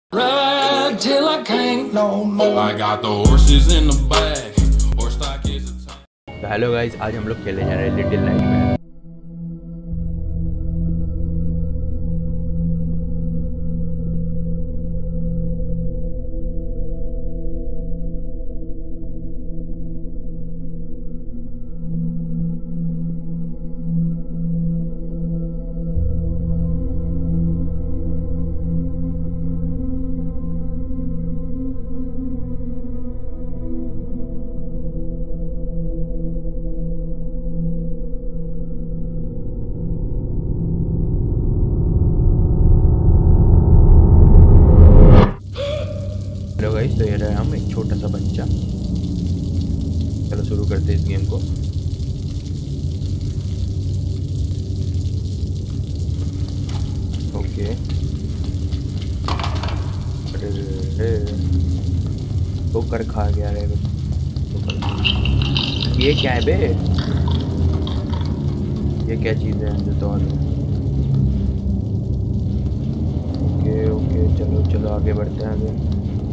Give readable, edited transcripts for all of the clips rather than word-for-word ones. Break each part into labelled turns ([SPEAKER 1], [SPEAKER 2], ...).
[SPEAKER 1] Ride till I can't no more. I got the horses in the back. Horse stock is a ton.
[SPEAKER 2] Hello guys, आज हम लोग खेलने जा रहे हैं लिटिल नाइटमेयर। हेलो गाइस, तो ये रहे हम एक छोटा सा बच्चा। चलो शुरू करते हैं इस गेम को। ओके, अरे तो कर खा गया रे। ये क्या है बे? ये क्या चीज़ है जो तो? ओके ओके, चलो चलो आगे बढ़ते हैं। आगे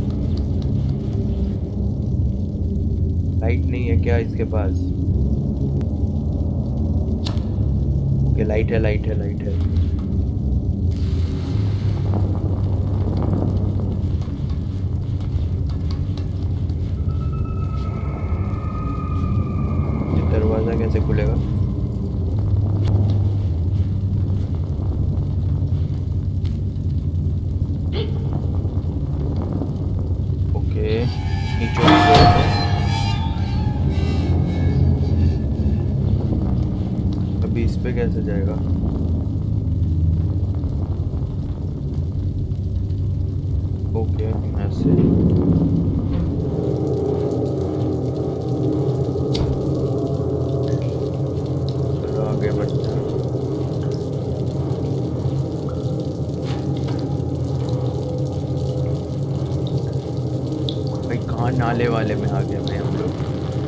[SPEAKER 2] लाइट नहीं है क्या इसके पास? ओके, लाइट है लाइट है लाइट है। ये दरवाजा कैसे खुलेगा? ओके, नीचे इस पे कैसे जाएगा? ओके, ऐसे चलो आगे बढ़ते हैं। भाई कहाँ नाले वाले में आ गए भाई हम लोग।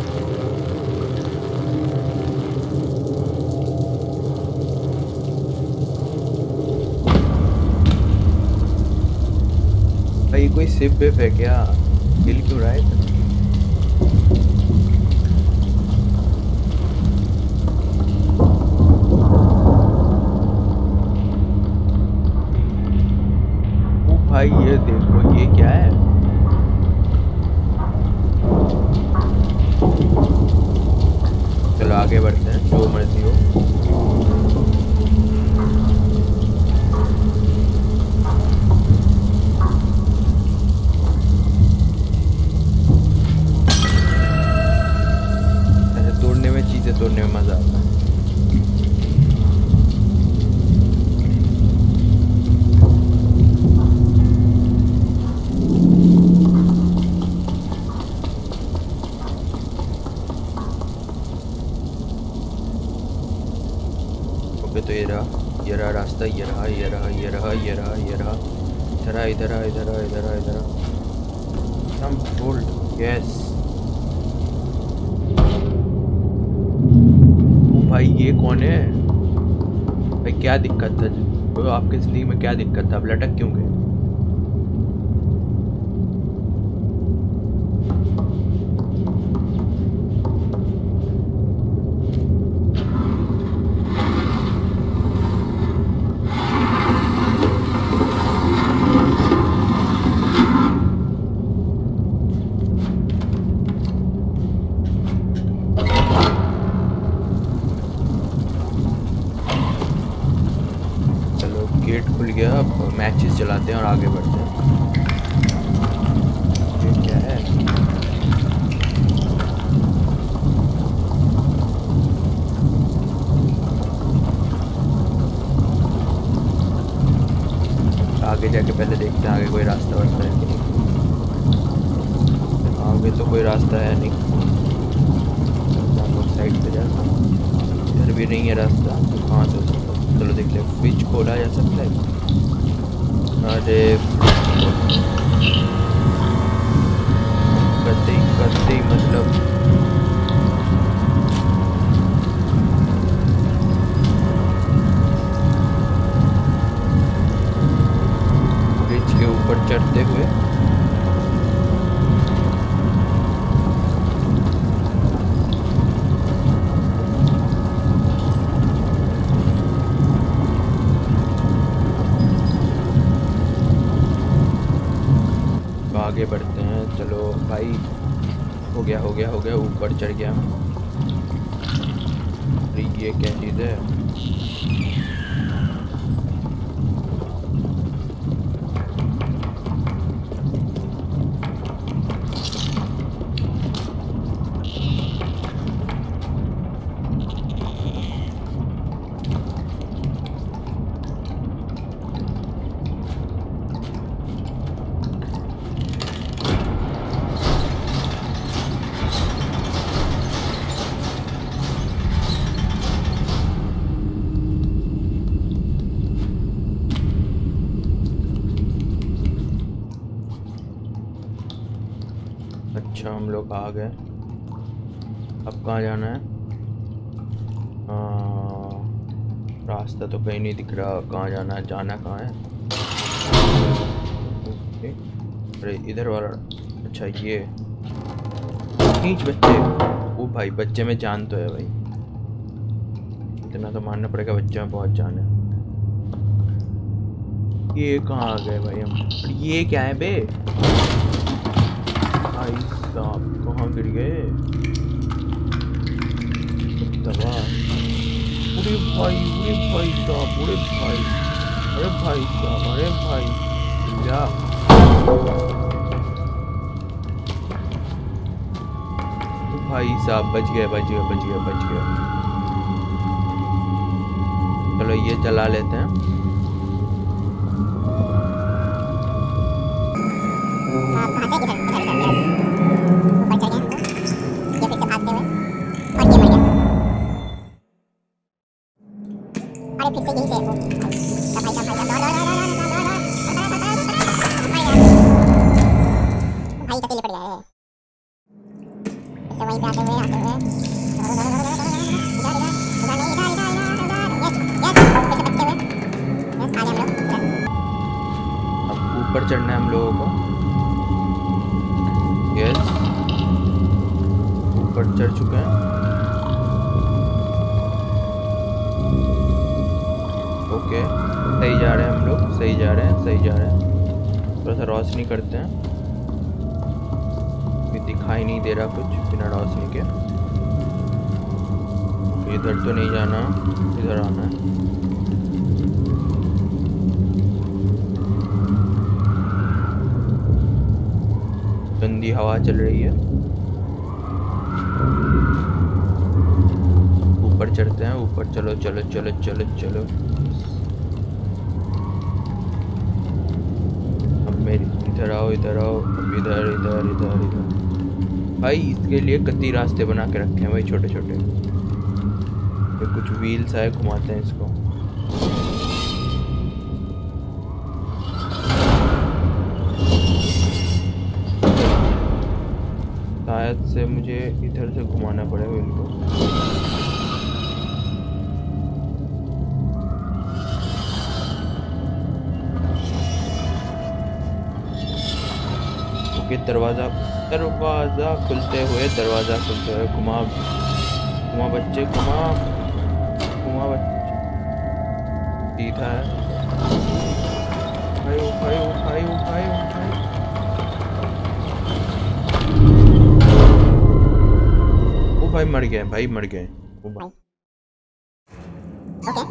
[SPEAKER 2] भाई कोई सिप बिप है क्या? हिल क्यों रहा है? ओ भाई ये देखो, ये क्या है? चलो आगे बढ़ते हैं, जो मर्जी हो। तोड़ने में मजा आता है। ओके, तो ये रहा रास्ता। ये रहा ये रहा ये रहा ये रहा ये रहा। इधर इधर इधर इधर इधर। हम होल्ड, यस। भाई ये कौन है? भाई क्या दिक्कत था? तो आपकी जिंदगी में क्या दिक्कत था? आप लटक क्यों गए? गेट खुल गया। अब मैचेस चलाते हैं और आगे बढ़ते हैं। ये क्या है? आगे जाके पहले देखते हैं आगे कोई रास्ता वास्ता है कि नहीं। आगे तो कोई रास्ता है नहीं। साइड पे जाना, इधर भी नहीं है रास्ता, तो कहाँ से हो सकता? चलो देख ले, फ्रिज खोला जा सकता है। अरे करते ही मतलब फ्रिज के ऊपर चढ़ डरते हुए। आगे बढ़ते हैं, चलो भाई। हो गया हो गया हो गया, ऊपर चढ़ गया। ये क्या चीज़ है? अच्छा, हम लोग आ गए। अब कहाँ जाना है? रास्ता तो कहीं नहीं दिख रहा। कहाँ जाना है? जाना कहाँ है? अरे इधर वाला। अच्छा ये खींच बच्चे। ओ भाई, बच्चे में जान तो है भाई, इतना तो मानना पड़ेगा, बच्चे में बहुत जान है। ये कहाँ आ गए भाई हम? ये क्या है बे? भाई साहब कहाँ गिर गए? अरे भाई साहब, अरे भाई, अरे भाई साहब, अरे भाई जा। भाई साहब बच गए, बच गए, बच गए, बच गए। चलो ये चला लेते हैं। ऊपर चढ़ना है हम लोगों को। यस, ऊपर चढ़ चुके हैं। ओके, सही जा रहे हैं हम लोग, सही जा रहे हैं, सही जा रहे हैं। थोड़ा सा रोशनी करते हैं, दिखाई नहीं दे रहा कुछ बिना रोशनी के। इधर तो नहीं जाना, इधर आना है। गंदी हवा चल रही है। ऊपर चढ़ते हैं, ऊपर चलो चलो चलो चलो चलो। अब मेरी इधर आओ, इधर आओ, अब इधर इधर इधर इधर। भाई इसके लिए कत्ती रास्ते बना के रखे हैं भाई, छोटे छोटे। ये कुछ व्हील्स आए, घुमाते हैं इसको। शायद से मुझे इधर से घुमाना पड़ेगा इनको। ओके, दरवाजा दरवाजा खुलते हुए, दरवाजा खुलते हुए। घुमा घुमा बच्चे, घुमा घुमा बच्चे। सीधा है भाई, भाई भाई भाई भाई। भाई मर गए, भाई मर गए। ओके, ठीक है,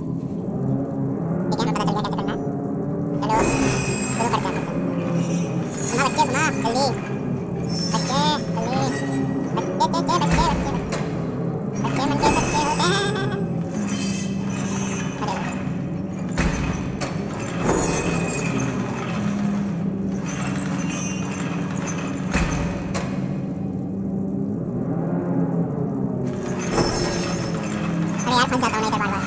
[SPEAKER 2] हमें पता चल गया कैसे करना है। चलो शुरू करते हैं। घुमा बच्चे, घुमा जल्दी बच्चे, जल्दी बच्चे, बच्चे बच्चे बच्चे बच्चे बच्चे बच्चे होते हैं। यार फंस जाता हूँ मैं इधर बार-बार।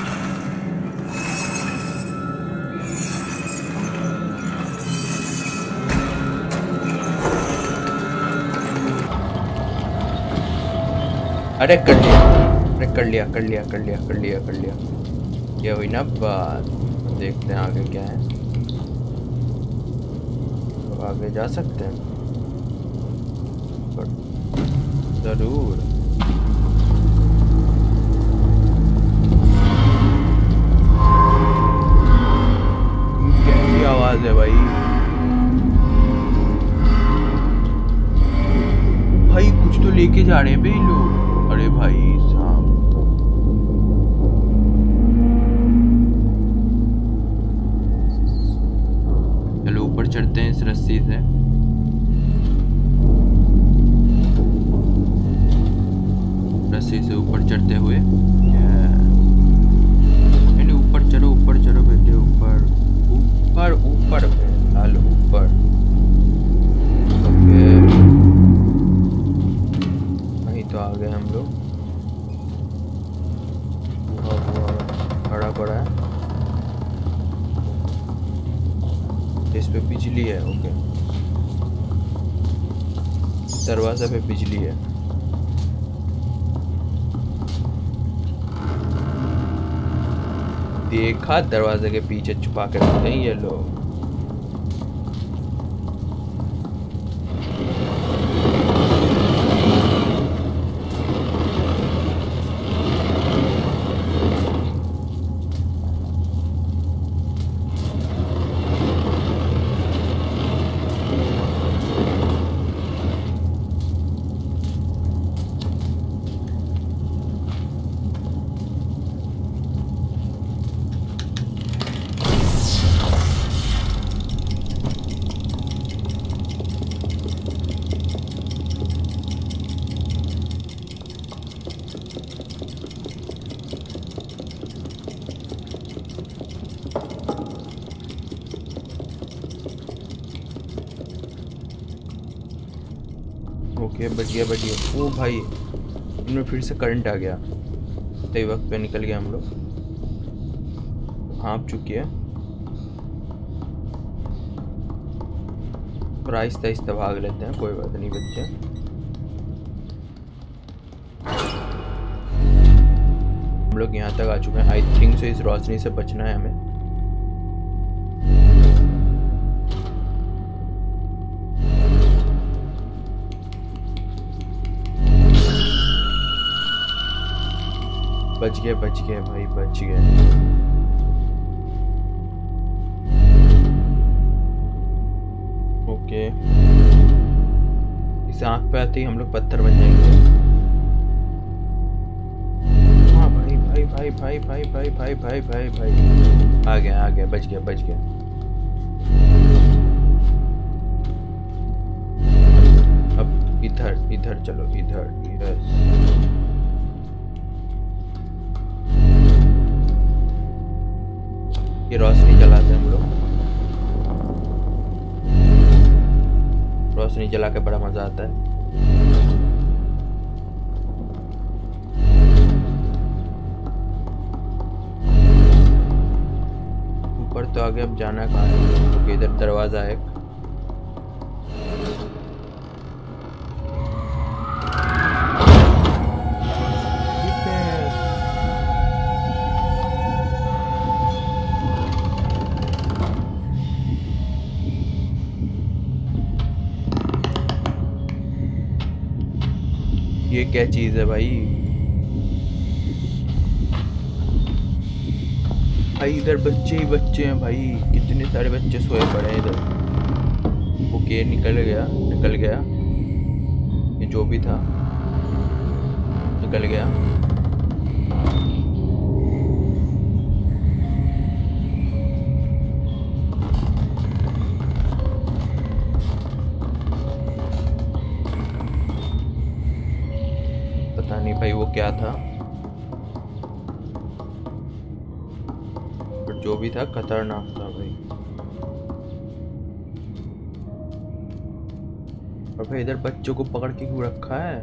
[SPEAKER 2] अरे कर लिया, अरे कर लिया कर लिया कर लिया कर लिया कर लिया। ये हुई ना बात। देखते हैं आगे क्या है। आगे जा सकते हैं पर जरूर। कैसी आवाज है भाई? भाई कुछ तो लेके जा रहे हैं बे लोग। अरे भाई साहब, चलो ऊपर चढ़ते हैं इस रस्सी से। रस्सी से ऊपर चढ़ते हुए नहीं, ऊपर चलो बेटे, ऊपर ऊपर ऊपर लाल ऊपर। ओके, वहीं तो आ गए हम लोग। खड़ा पड़ा है इस पे, बिजली है। ओके, दरवाजा पे बिजली है। देखा, दरवाजे के पीछे छुपा के रखते हैं ये लोग। ओके, बच गया। ओ भाई, इनमें फिर से करंट आ गया। सही वक्त पे निकल गया हम लोग। हाँप चुकी है और आहिस्ता आहिस्ता भाग लेते हैं। कोई बात नहीं बच्चे। हम लोग यहाँ तक आ चुके हैं। आई थिंक से इस रोशनी से बचना है हमें। बच गए भाई, बच गए। ओके, इस आँख पे आते ही हम लोग पत्थर बन जाएंगे। हाँ भाई। आ गया, बच गया। अब इधर चलो, इधर। ये रोशनी जलाते हैं हम लोग। रोशनी जला के बड़ा मजा आता है। ऊपर तो आगे अब जाना कहाँ है? क्योंकि इधर दरवाजा है। ये क्या चीज है भाई? इधर बच्चे ही बच्चे हैं भाई। कितने सारे बच्चे सोए पड़े हैं इधर। ओके, निकल गया। ये जो भी था निकल गया। पता नहीं भाई वो क्या था, पर जो भी था खतरनाक था भाई। और भाई इधर बच्चों को पकड़ के क्यों रखा है?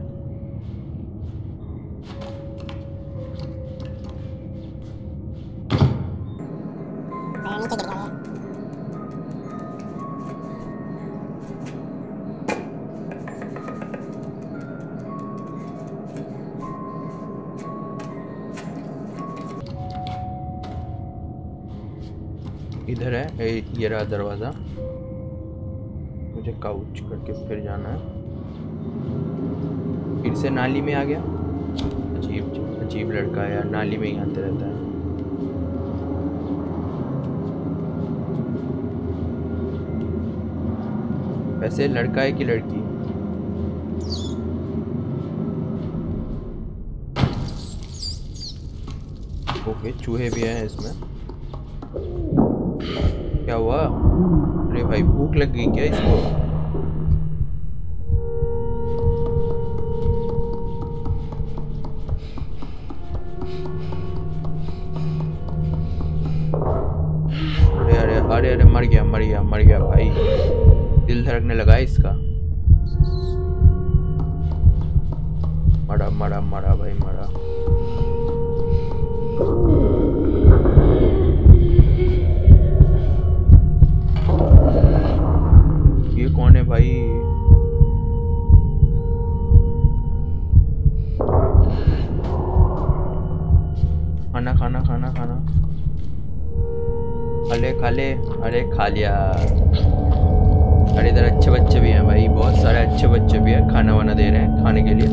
[SPEAKER 2] इधर है, ये रहा दरवाजा। मुझे काउच करके फिर जाना है। फिर से नाली में आ गया। अजीब अजीब लड़का है यार, नाली में ही आते रहता है। वैसे लड़का है कि लड़की? ओके, चूहे भी हैं इसमें। क्या हुआ? अरे भाई भूख लग गई क्या इसको? अरे अरे अरे अरे, मर गया मर गया मर गया भाई। दिल धड़कने लगा इसका। मरा मरा मरा भाई मरा। ये कौन है भाई? खाना खाना खाना खाना। अरे खा ले। अरे खा लिया। अरे इधर अच्छे बच्चे भी हैं भाई, बहुत सारे अच्छे बच्चे भी हैं, खाना वाना दे रहे हैं खाने के लिए।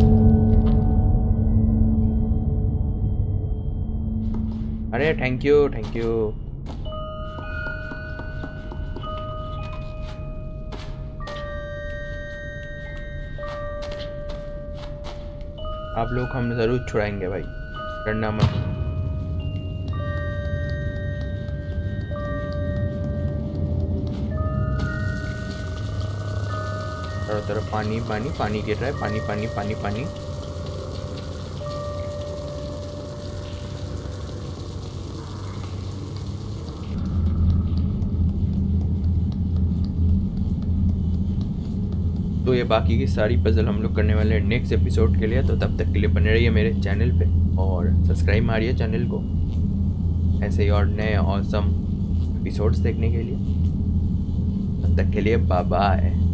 [SPEAKER 2] अरे थैंक यू थैंक यू। आप लोग हम जरूर छुड़ाएंगे भाई, डरना मत। चारों तरफ पानी पानी पानी गिर रहा है, पानी पानी पानी पानी। तो ये बाकी की सारी पजल हम लोग करने वाले हैं नेक्स्ट एपिसोड के लिए। तो तब तक के लिए बने रहिए मेरे चैनल पे और सब्सक्राइब मारिए चैनल को, ऐसे ही और नए ऑसम एपिसोड्स देखने के लिए। तब तक के लिए बाय बाय।